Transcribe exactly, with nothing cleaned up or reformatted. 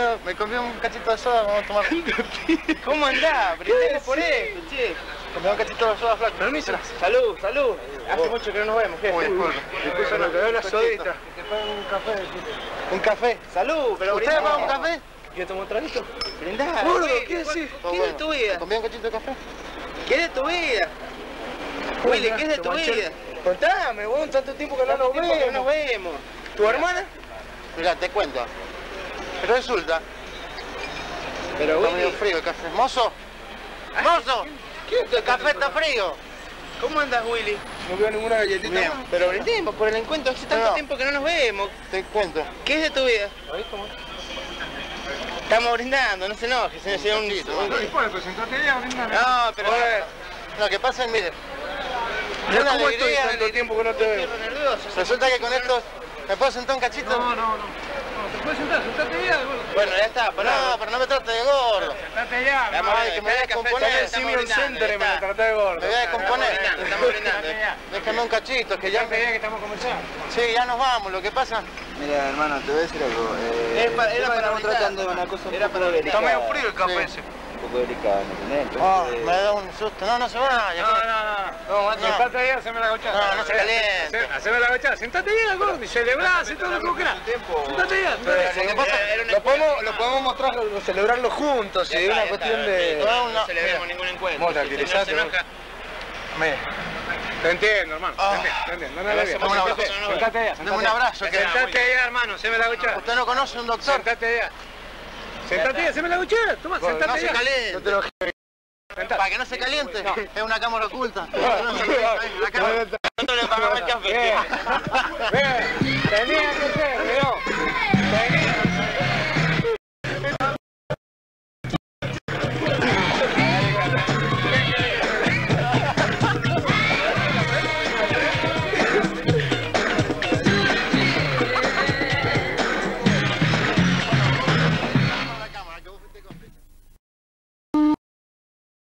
comió, me comí un cachito de soda, vamos a tomar. ¿Cómo andás? Brindemos por esto, che. Comí un cachito de soda, flaco. Permiso. Salud, salud. Hace mucho que no nos vemos, jefe. Uy, disculpe. Disculpe, nos quedó la sodita. Que te paguen un café, un café. Salud, pero ¿Usted paga un café? ¿Quieres tomar un traguito? Brindá. Gordo, Willy, ¿qué decís? ¿Qué es de tu vida? ¿Comí un cachito de café? ¿Qué es de tu vida? Willy, ¿qué es de tu vida? Contame, vos, tanto tiempo que no nos vemos. Que no nos vemos. ¿Tu hermana? Mira, te cuento. Pero resulta. Pero Está Willy. medio frío el café. ¡Mozo! ¡Mozo! El café está frío. ¿Cómo andas, Willy? No veo ninguna galletita Bien, más. pero brindemos por el encuentro. Hace tanto No. tiempo que no nos vemos. Te cuento. ¿Qué es de tu vida? Ahí, ¿cómo? Estamos brindando, no se enoje, señor. señor un... cachito, un- No, y pues, presentate ya, brindame. No, pero... Lo que pasa es, mire. Ya Una cómo estoy alegría. tanto tiempo que no te veo. nervioso. Resulta que con estos. ¿Me puedo sentar un cachito? No, no, no. No, te puedes sentar, sentate ya, gordo. Bueno, ya está, pará. No, pero no me trate de gordo. Sentate ya, Vamos mamá. a Ay, ver, que me voy a espera el café, descomponer. estamos Estamos en brindando, Center y me ya la está. traté de gordo. Me voy a descomponer. Estamos brindando, estamos brindando. Déjame un cachito, que ya. Sentate ya que estamos comenzando. Sí, ya nos vamos. Lo que pasa. Mira, hermano, te voy a decir algo. Eh, Es pa- era para estamos brindar, tratando de hermano. una cosa un Era poco para brindar. Está delicada. medio frío el café Sí. ese. Un poco delicada, ¿me entendés? Ah, Entonces, me da un susto. No, no se vaya. No, no, no. No, no. Sentate ahí, haceme la gochada. No, no se caliente. Hace- Haceme la gochada. Sentate ya, gordo. Y celebrá, hacé todo lo que vos querás. Sentate ya. Lo que pasa. Era un Lo podemos, encuentro, lo podemos mostrar, lo- celebrarlo juntos. Ya Y es está, una ya cuestión está. de... No, No no, celebremos mira. ningún encuentro. Vos Si el señor tranquilizate, se enoja. Mira. Te entiendo, hermano. Ah. Te entiendo, te entiendo. No, no, Gracias no, por no, el sentate, abrazo, no, no. sentate ya. Deme un abrazo. Que... Sentate ya, hermano. Haceme la gochada. ¿Usted no conoce un doctor? Sentate ya. Sentate ya, haceme la gochada. Toma, No sentate se ya. caliente. No te lo sentate. Para que no se caliente. Es una cámara oculta. No. La cámara. Nosotros le pagamos el café. Bien.